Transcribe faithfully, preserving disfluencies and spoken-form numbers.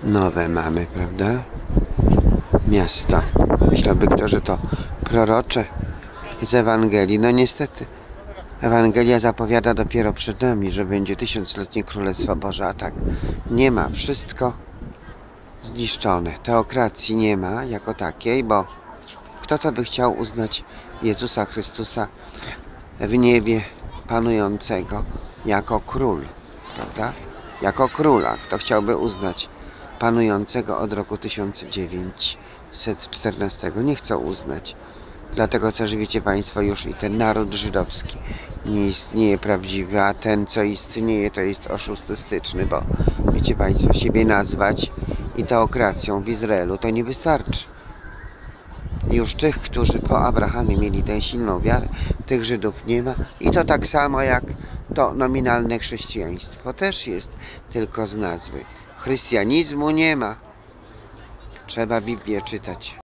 nowe mamy, prawda? Miasto. Myślałby kto, że to prorocze z Ewangelii. No niestety, Ewangelia zapowiada dopiero przed nami, że będzie tysiącletnie Królestwo Boże, a tak nie ma. Wszystko zniszczone. Teokracji nie ma jako takiej, bo kto to by chciał uznać Jezusa Chrystusa w niebie panującego jako król, prawda? Jako króla. Kto chciałby uznać panującego od roku tysiąc dziewięćset czternastego? Nie chcą uznać. Dlatego też, wiecie Państwo, już i ten naród żydowski nie istnieje prawdziwy, a ten, co istnieje, to jest oszustystyczny, bo wiecie Państwo, siebie nazwać i teokracją w Izraelu to nie wystarczy. Już tych, którzy po Abrahamie mieli tę silną wiarę, tych Żydów nie ma i to tak samo jak to nominalne chrześcijaństwo też jest tylko z nazwy. Chrystianizmu nie ma. Trzeba Biblię czytać.